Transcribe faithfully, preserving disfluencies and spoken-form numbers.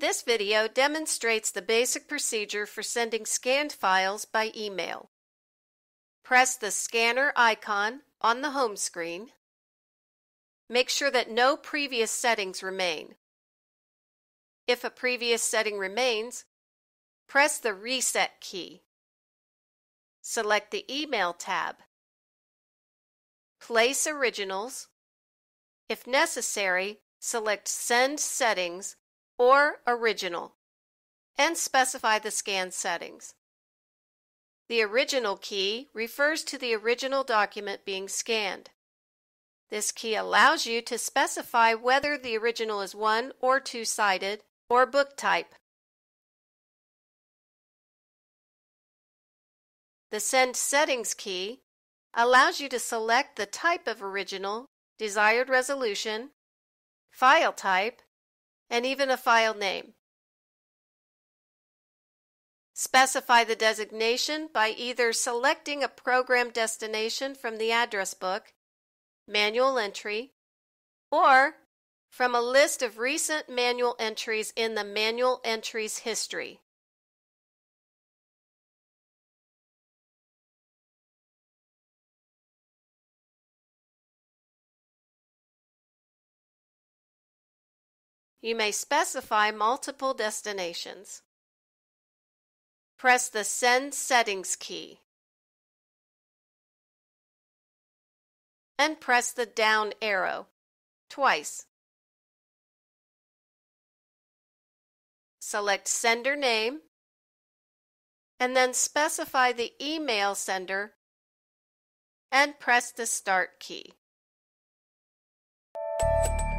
This video demonstrates the basic procedure for sending scanned files by email. Press the scanner icon on the home screen. Make sure that no previous settings remain. If a previous setting remains, press the Reset key. Select the Email tab. Place originals. If necessary, select Send Settings or Original and specify the scan settings. The Original key refers to the original document being scanned. This key allows you to specify whether the original is one or two-sided or book type. The Send Settings key allows you to select the type of original, desired resolution, file type, and even a file name. Specify the designation by either selecting a program destination from the address book, manual entry, or from a list of recent manual entries in the manual entries history. You may specify multiple destinations. Press the Send Settings key and press the down arrow twice. Select Sender Name and then specify the email sender and press the Start key.